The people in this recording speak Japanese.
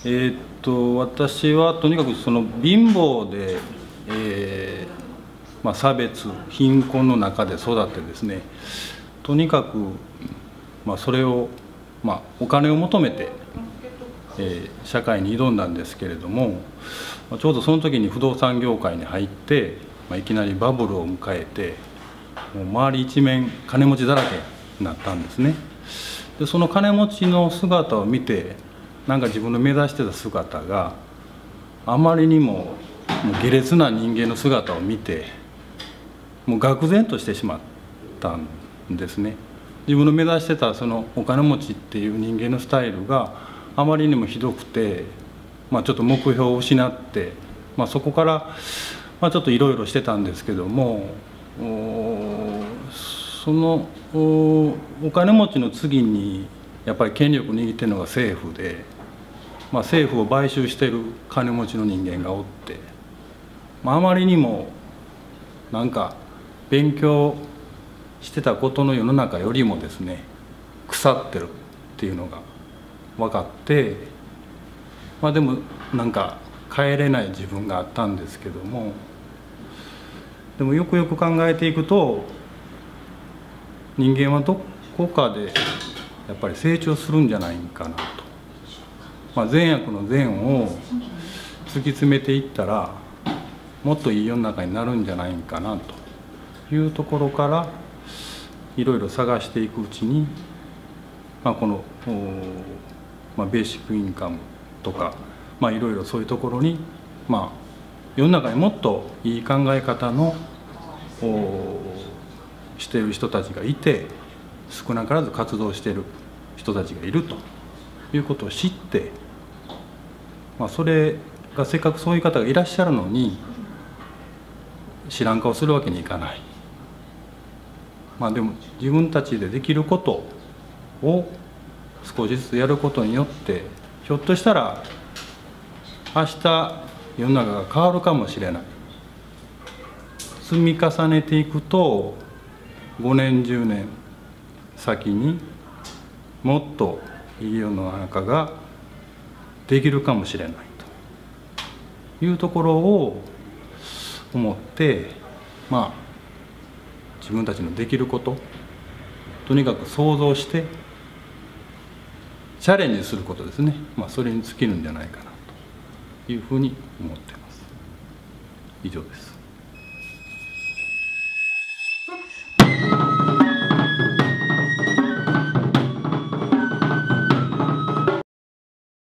私はとにかくその貧乏で、差別貧困の中で育ってですね、とにかく、それを、お金を求めて、社会に挑んだんですけれども、ちょうどその時に不動産業界に入って、いきなりバブルを迎えて、もう周り一面金持ちだらけになったんですね。でその金持ちの姿を見て、なんか自分の目指してた姿があまりにも下劣な人間の姿を見て、もう愕然としてしまったんですね。自分の目指してたそのお金持ちっていう人間のスタイルがあまりにもひどくて、ちょっと目標を失って、そこからちょっといろいろしてたんですけども、そのお金持ちの次にやっぱり権力を握ってるのが政府で、政府を買収してる金持ちの人間がおって、あまりにもなんか勉強してたことの世の中よりもですね、腐ってるっていうのが分かって、でもなんか帰れない自分があったんですけども、でもよくよく考えていくと、人間はどこかでやっぱり成長するんじゃないかなと、善悪の善を突き詰めていったらもっといい世の中になるんじゃないかなというところからいろいろ探していくうちに、この、ベーシックインカムとか、いろいろそういうところに、世の中にもっといい考え方のしている人たちがいて、少なからず活動している人たちがいるということを知って、それがせっかくそういう方がいらっしゃるのに知らん顔するわけにいかない。でも自分たちでできることを少しずつやることによって、ひょっとしたら明日世の中が変わるかもしれない。積み重ねていくと5年10年先にもっといい世の中ができるかもしれないというところを思って、自分たちのできること、とにかく想像してチャレンジすることですね、それに尽きるんじゃないかなというふうに思っています。以上です。